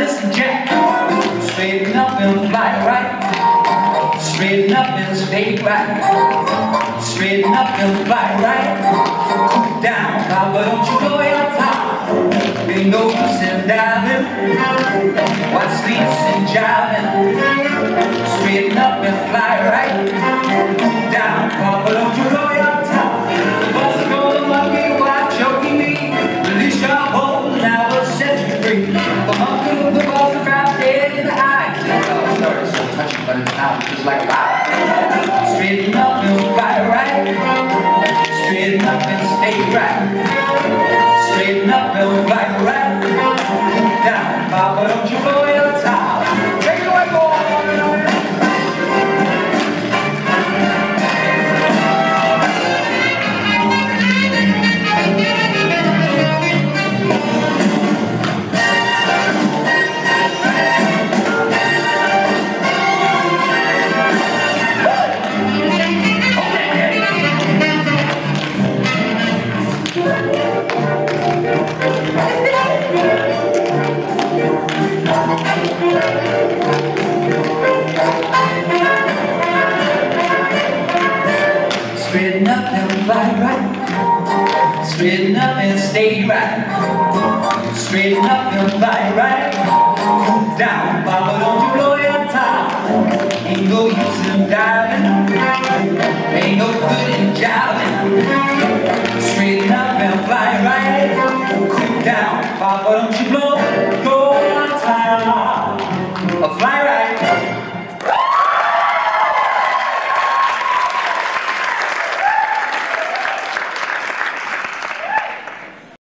listen, Jack. Straighten up and fly right. Straighten up and stay right. Straighten up and fly right. Cool down, Papa, don't you go your top. Ain't no use in diving. What's sleeps in jiving? Straighten up and fly right. Cool down, Papa, don't you go your top. The boss are gonna monkey while choking me. Release your hold and I will set you free. The monkey with the balls are dropped dead in the eyes. Oh, sorry, it's so touching, but it's not just like fire. Straighten up and fly right. Straighten up and stay right. Straighten up and fly right. Down, Papa, don't you blow your top. Take it away, boy. Straighten up and fly right. Straighten up and stay right. Straighten up and fly right. Cool down, Papa, don't you blow your top. Ain't no use in diving. Ain't no good in jiving. Straighten up and fly right. Cool down, Papa, don't you blow